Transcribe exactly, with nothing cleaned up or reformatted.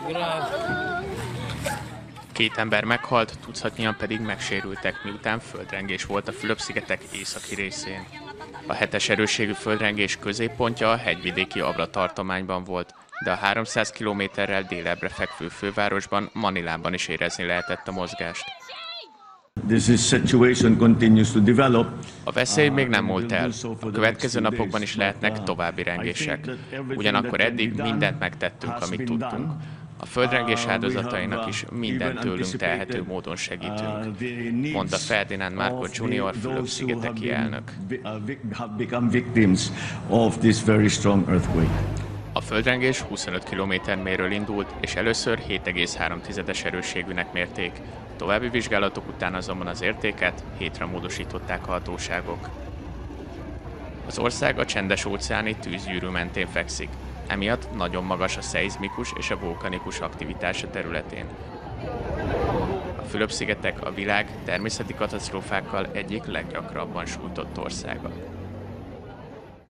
Két ember meghalt, tucatnyian pedig megsérültek, miután földrengés volt a Fülöp-szigetek északi részén. A hetes erősségű földrengés középpontja a hegyvidéki Abra tartományban volt, de a háromszáz kilométerrel délebbre fekvő fővárosban, Manilában is érezni lehetett a mozgást. A veszély még nem múlt el. A következő napokban is lehetnek további rengések. Ugyanakkor eddig mindent megtettünk, amit tudtunk. A földrengés áldozatainak is minden tőlünk telhető módon segítünk, mondta Ferdinand Marcos junior Fülöp-szigeteki elnök. A földrengés huszonöt kilométerről indult, és először hét egész három tizedes erősségűnek mérték. További vizsgálatok után azonban az értéket hétre módosították a hatóságok. Az ország a Csendes-óceáni tűzgyűrű mentén fekszik. Emiatt nagyon magas a szeizmikus és a vulkanikus aktivitás a területén. A Fülöp-szigetek a világ természeti katasztrófákkal egyik leggyakrabban sújtott országa.